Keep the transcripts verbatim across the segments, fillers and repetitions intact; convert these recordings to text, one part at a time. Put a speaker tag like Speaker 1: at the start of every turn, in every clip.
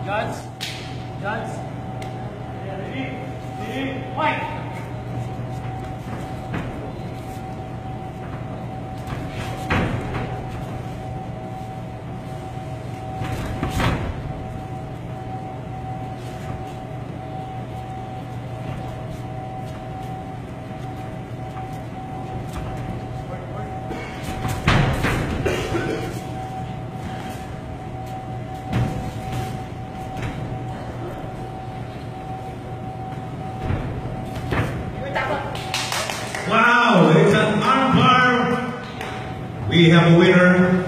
Speaker 1: Judge. Judge. Ready? Ready? Fight!
Speaker 2: Wow, it's an Armbar. We have a winner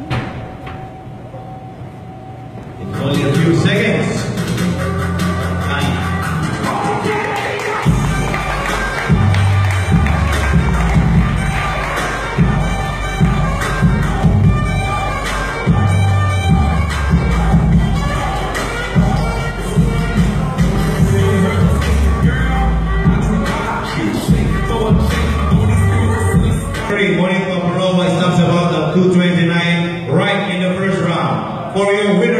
Speaker 2: in only a few seconds. Morning of Roma stops about two twenty-nine right in the first round. For your winner